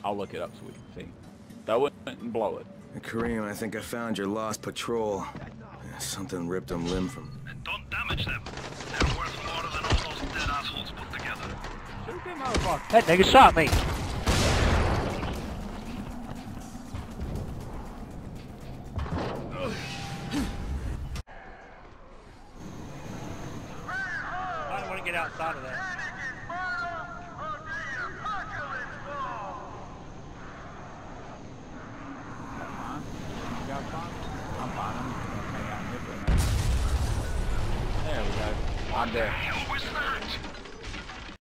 I'll look it up so we can see. Throw it and blow it. Kareem, I think I found your lost patrol. Something ripped them limb from... And don't damage them. They're worth more than all those dead assholes put together. Shoot them, motherfucker. That nigga shot me. I don't want to get outside of that. There we go. I'm there.